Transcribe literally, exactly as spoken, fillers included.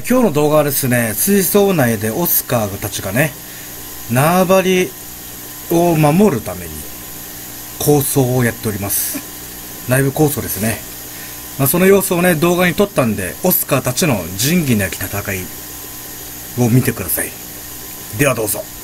ー、今日の動画はですね、水槽内でオスカーたちがね、縄張りを守るために構想をやっております。内部構想ですね。まあ、その様子をね、動画に撮ったんで、オスカーたちの仁義なき戦いを見てください。ではどうぞ。